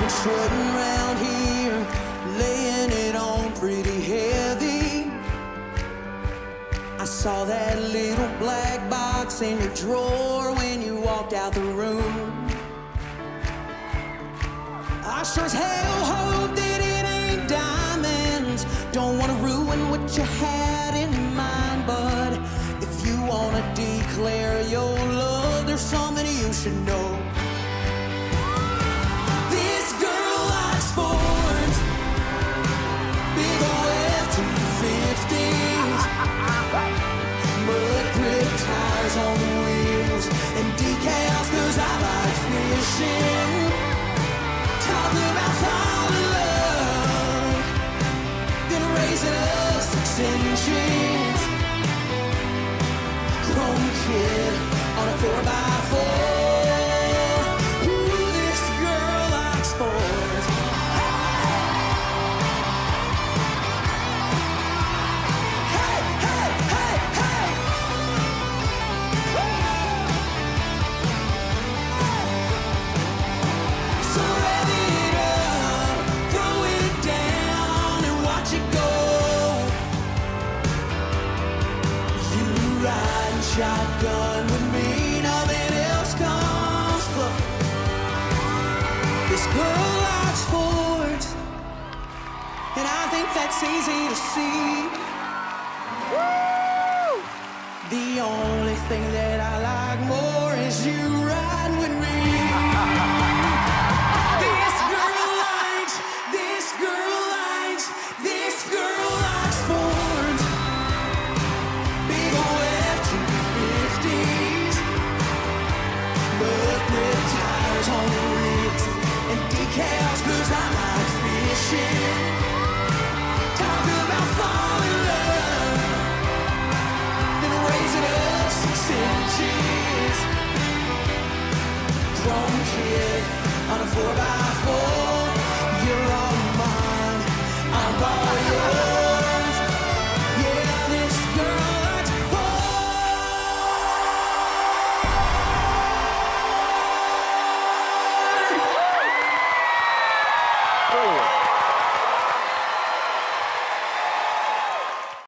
been strutting around here, laying it on pretty heavy. I saw that little black box in your drawer when you walked out the room. I sure as hell hope that it ain't diamonds. Don't want to ruin what you had in mind, but if you want to declare your love, there's something you should know. This girl likes Fords, big ol' F-250s, mud grip tires on the wheels, and decals 'cause I like fishing. Talk about fall in love, then raising up 6 inches. Chrome kid on a 4x4. Ooh, this girl likes Fords. Hey, hey, hey, hey. So rev it up, throw it down, and watch it go. You ride shotgun with me, nothing else comes close. This girl likes Fords, and I think that's easy to see. Woo! The only thing that I like more is you riding with me. This girl likes, this girl likes, this girl likes Fords. Big ol' F-250s, mud grip tires on the rigs, and decals 'cause I like fishing. Talk about falling